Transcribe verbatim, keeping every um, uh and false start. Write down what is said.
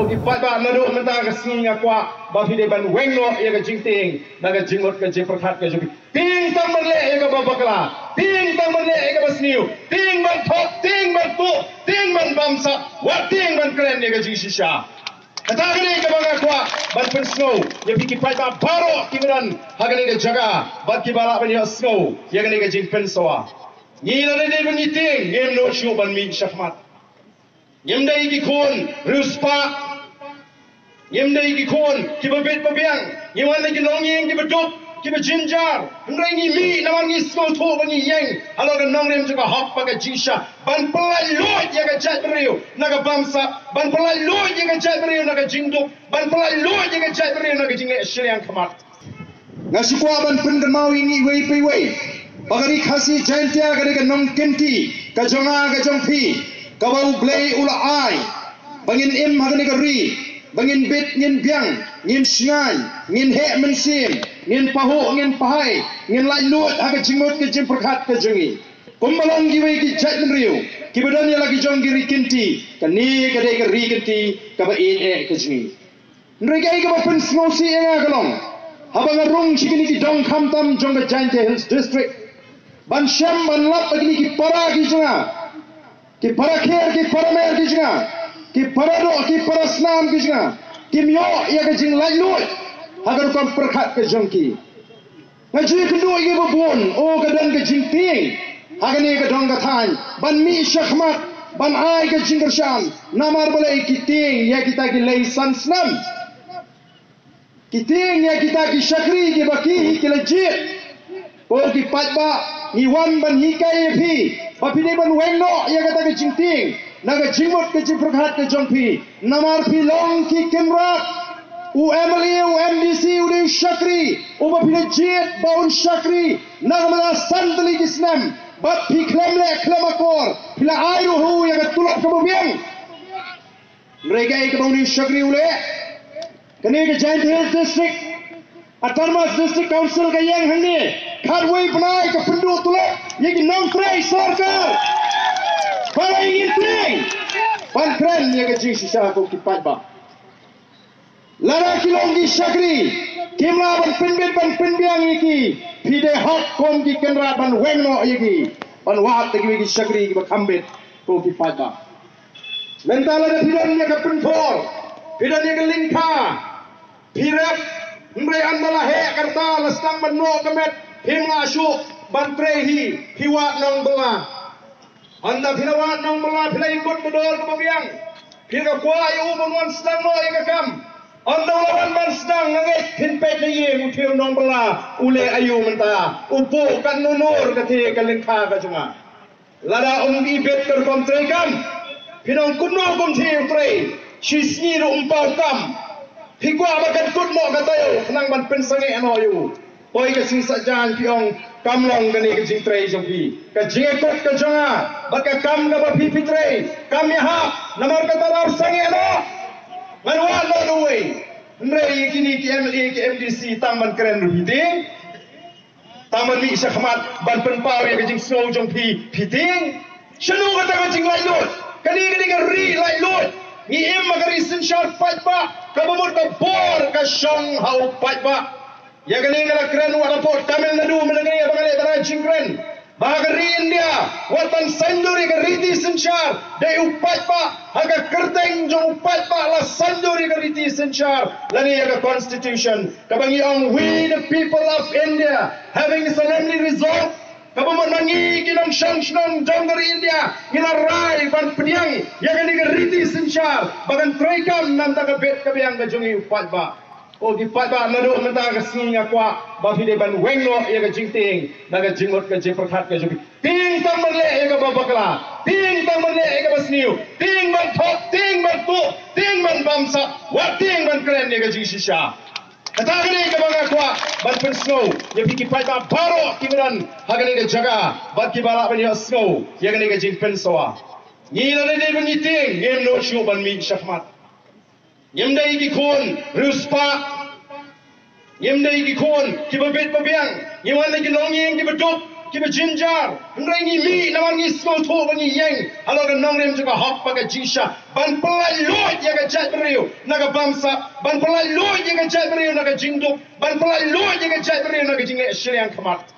di pat ba na do mentang ka singa kwa ba fi de ban weng no ye ka jing ting na ka jing mot ka jing prakhat ka jupi ting tam ban le ye ka ba bakla ting tam ban le ye ka ba sniu ting ban thok ting ban tu ting ban bam sa wa ting ban kren ye ka jing shisha kata ni ka ba kwa ban pen snow ye pi ki pat ba baro ki ban ha ka ni ka jaga ba ki bala ban ye snow ye ka ni ka jing pen soa ni na de ban ni ting yem no shu ban mi shafmat yem dai ki khon ruspa yem dai ki khon ki ba bet ba biang yem wan ki nong yeng ki ba dop ki ba jinjar ngai ni mi na wan ni so tho ban ni yeng halo ka nong rem ka hok pa ka jisha ban palai lo ye ka chat riu na ka bamsa ban palai lo ye ka chat riu na ka jingdu ban palai lo ye ka chat riu na ka jing shriang khamat ngasi kwa ban pun ka mau ini wei pai wei bagari khasi jantia ka ka nong kenti ka jonga ka jong phi ka bau glei ula ai bangin im hagani ka ri bangin bit ngin biang ngin shngai ngin he men sim ngin pahu ngin pahai ngin lai lut haga jingmot ke jim prakhat ke jongi kumbalong gi wei ki chat men riu ki badan ya lagi jong gi rikinti ka ni ka dei ka ri kinti ka ba in e ke jongi nregai ka ba pen smosi enga kalong habang rung chikini ki dong kham tam jong ka Jainte Hills district ban sham ban lap bagini ki para ki jonga ki para kher ki para mer ki jonga ki parado ki parasnam ki jonga ki myo ya ka jing lai lut agar kom prakhat ke jongki ngaji kendu ye babon o ka dan ke jing ting agani ka dong ka than ban mi shakhmat ban ai ka jing kersham namar balai ki ting ya kita ki lai sansnam ki ting ya kita ki shakri ki baki ki lejit ko ki patba ni wan ban hi kai phi ba phi ban weng no ya kata ki jing ting naga jingmot ke jing prakhat ke jongpi namar phi long ki kimrat u M L A u M D C u de shakri u ba phi jet baun shakri nagma santli kisnam bat phi klemle klemakor phila airu hu ya ka tulak ka biang regai ka baun shakri ule kane ke Jainte Hills district Atarmas district council ka yang hangni kharwei panai ka pendu tulak ye ki nom trai sarkar para ingin ting pan kren ye ka jing sisa ko ki patba lara kilongi shakri kimla ban pinbit ban pinbiang iki pide hot kom ki kenra ban wengno iki ban wat ki ki shakri ki bakambit ko ki patba mentala de pidon ye ka punfor pidon ye ka lingka pirap mre andala he karta lastang ban no kamet himla shu ban prehi hiwa nong bela anda philawat nong bela philai bot bedol ko biang phil ka kwa yu bon wan stang no ye ka kam anda lawan ban stang ngai phin pe le ye mu thil nong bela ule ayu menta upo kan nunur ka the ka lengkha ka chunga lada um bi bet ter kom tre kam phinong kunno kom thi tre shi sni ro um pau kam phikwa ba kan kut mo ka tayo nang ban pen sange ano yu oi ka sing sa jan piong kamlong gani ka jing tre jong pi ka jing kot ka jonga ba ka kam ka ba pi pi tre kam ya ha namar ka tarar sange ano manwa no no way nre kini ki M L A ki M D C tamban keren ru piting tamban mi shakhmat ban pen paw ya ka jing snow jong pi piting shanu ka ta ka jing lai lut kani kani ka ri lai lut ni em magari sin shar fight ba ka bumur ka bor ka shong hau fight ba ya kani ngala kren wa raport Tamil Nadu melangani bangale bara jingkren bagari India watan sanjuri ka riti sinchar de upat pa aga kerteng jo upat pa la sanjuri ka riti sinchar lani aga constitution kabangi ang we the people of India having solemnly resolved kabumur mangi kinong shang shang jongari India ngina rai ban pediang ya kani ka riti sinchar bagan traikam nanda ka bet ka biang ka jongi upat pa o di patba na do mentang ka singa kwa ba fi de ban weng no ye ka jing ting na ka jingmot ka jing prakhat ka jupi ting tam ban le ye ka ba bakla ting tam ban le ye ka ba sniu ting ban thok ting ban tu ting ban bamsa wa ting ban kren ye ka jing shisha kata ni ka ba kwa ban pen snow ye pi ki patba baro ki ban hagani ka jaga ba ki bala ban ye snow ye ka ni ka jing pen soa ni na de ban ni ting yem no shu ban mi shafmat yem dai ki khon ruspa yem dai ki khon ki ba bet ba biang yem wan ki nong yeng ki ba dop kita jinjar, nrengi mi, nawangi small to, wangi yang, halo kan nongrem juga hak pakai jisha, ban pelai loy yang kecil beriu, naga bangsa, ban pelai loy yang kecil beriu naga jingduk, ban pelai loy yang kecil beriu naga jinglet syariang kemat.